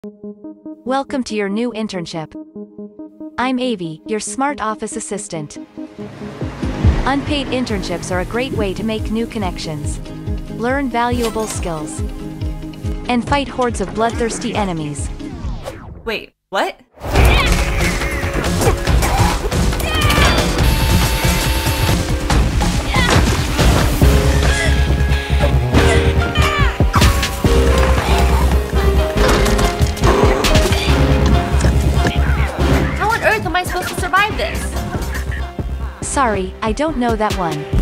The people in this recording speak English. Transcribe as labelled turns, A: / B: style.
A: Welcome to your new internship. I'm Avi, your smart office assistant. Unpaid internships are a great way to make new connections, learn valuable skills, and fight hordes of bloodthirsty enemies.
B: Wait, what?
C: How on earth am I supposed to survive this?
A: Sorry, I don't know that one.